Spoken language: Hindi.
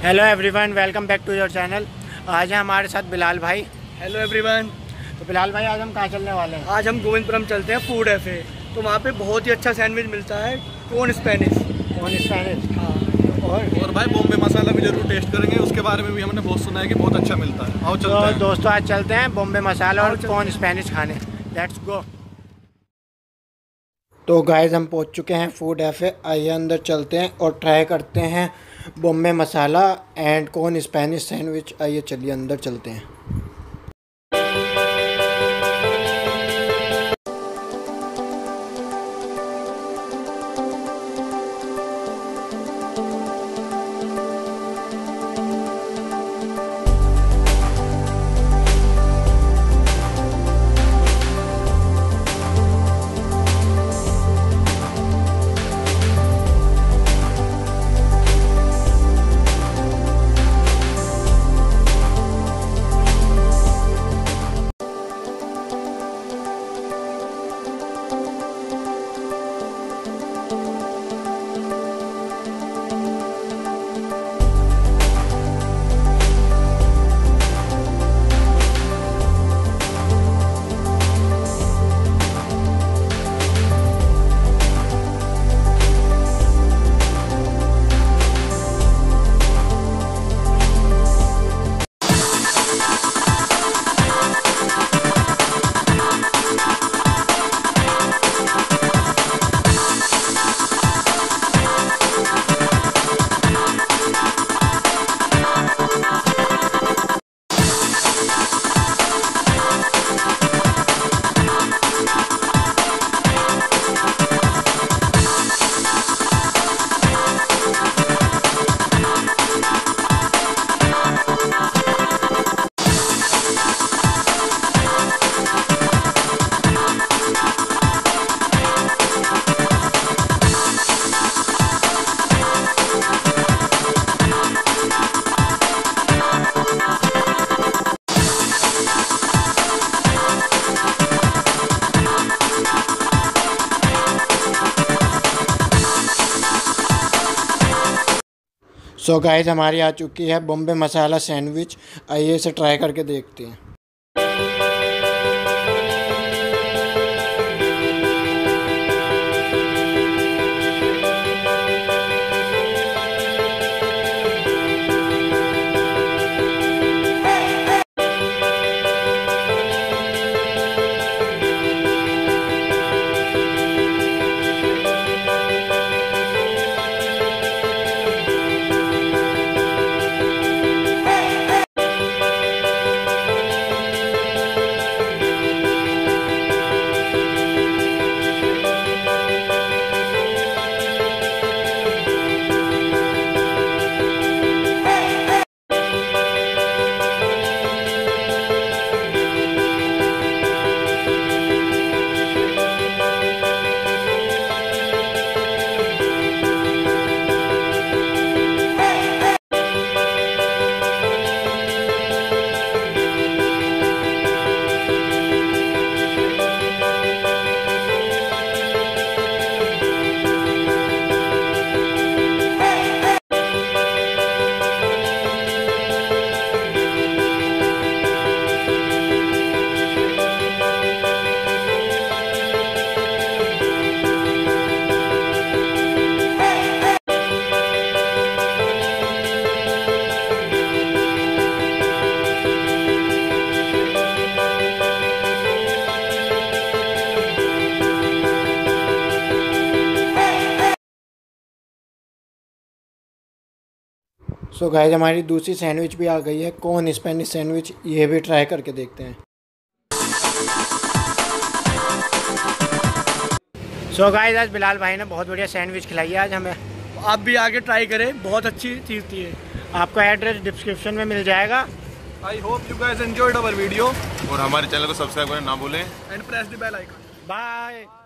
Hello everyone, welcome back to your channel. आज है हमारे साथ बिलाल भाई। Hello everyone. तो बिलाल भाई, आज हम कहाँ चलने वाले हैं? आज हम गोविंदपुरम चलते हैं फूडाफे। तो वहाँ पे बहुत ही अच्छा सैंडविच मिलता है, कॉर्न स्पेनिश। हाँ। और भाई बॉम्बे मसाला भी जरूर टेस्ट करेंगे, उसके बारे में भी हमने बहुत सुना है कि बहुत अच्छा मिलता है। आओ चलते हैं। दोस्तों, आज चलते हैं बॉम्बे मसाला और कॉर्न स्पेनिश खाने। Let's go. तो गाइस, हम पहुंच चुके हैं फूडाफे। आइए अंदर चलते हैं और ट्राई करते हैं Bombay masala and corn Spanish sandwich. आइए चलिए अंदर चलते हैं। सो गाइस, हमारी आ चुकी है बॉम्बे मसाला सैंडविच। आइए इसे ट्राई करके देखते हैं। सो गाइस, हमारी दूसरी सैंडविच भी आ गई है, कॉर्न स्पेनिश सैंडविच। ये भी ट्राई करके देखते हैं। सो गाइस, आज बिलाल भाई ने बहुत बढ़िया सैंडविच खिलाई है आज हमें। आप भी आगे ट्राई करें, बहुत अच्छी चीज़ थी ये। आपका एड्रेस डिस्क्रिप्शन में मिल जाएगा। I hope you guys enjoyed our video. और हमारे चैनल को सब्सक्राइब करना ना भूलें and press the bell icon. Bye.